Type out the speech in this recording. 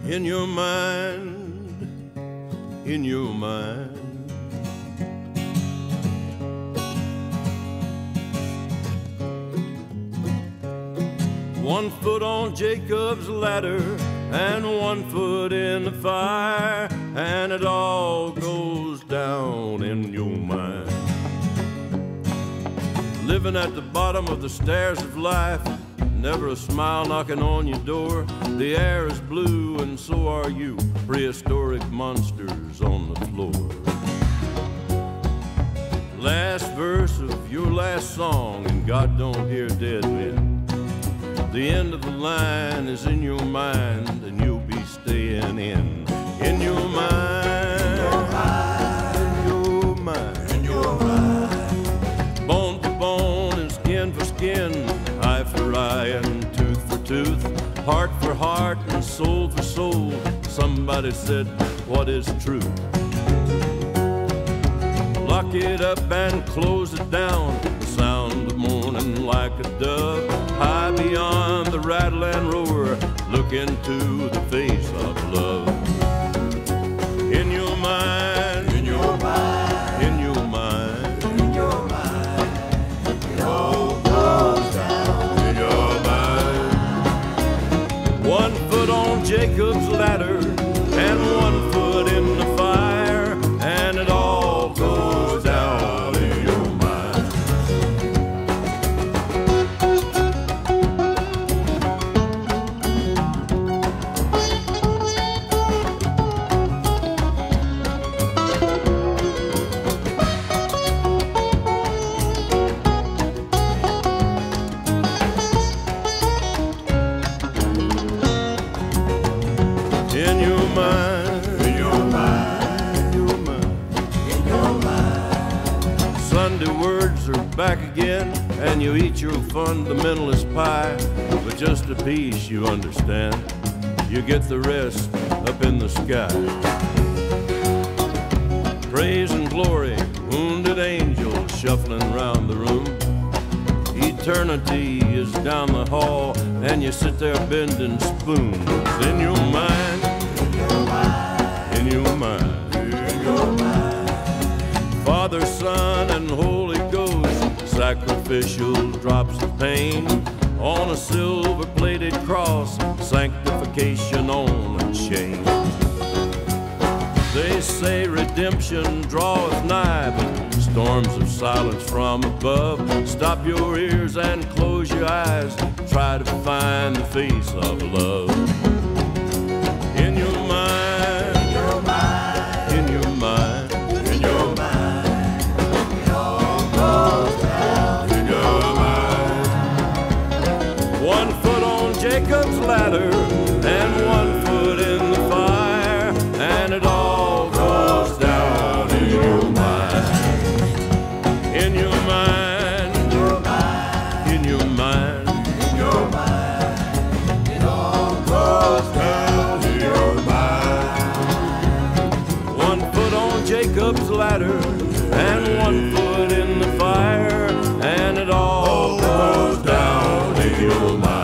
in your mind, in your mind. One foot on Jacob's ladder and one foot in the fire, and it all goes down in your mind. Living at the bottom of the stairs of life, never a smile knocking on your door. The air is blue and so are you, prehistoric monsters on the floor. Last verse of your last song, and God don't hear dead men. The end of the line is in your mind, and you'll be staying in your mind, in your mind, in your mind. Bone for bone and skin for skin, eye for eye and tooth for tooth, heart for heart and soul for soul. Somebody said, what is truth? Lock it up and close it down. The sound of morning like a dove, high beyond the rattle and roar. Look into the face of love. In your mind, in your mind, in your mind, in your mind. It all goes down in your mind. One foot on Jacob's ladder and one foot in the fire, and it all goes down in your mind. In your mind, in your mind, in your mind, in your mind. Sunday words are back again, and you eat your fundamentalist pie, but just a piece you understand. You get the rest up in the sky. Praise and glory, wounded angels shuffling round the room. Eternity is down the hall, and you sit there bending spoons. In your mind, in your mind, in your mind, in your mind. Father, Son, and Holy Ghost, sacrificial drops of pain on a silver-plated cross, sanctification on a chain. They say redemption draweth nigh, but storms of silence from above. Stop your ears and close your eyes, try to find the face of love. In your mind, in your mind, in your mind, in your mind. It all goes down in your mind. One foot on Jacob's ladder and one foot in the fire, and it all goes down in your mind. In your mind, in your mind, in your mind, in your mind. It all goes down in your mind. One foot on Jacob's ladder and one foot in the fire, and it all goes down in your mind.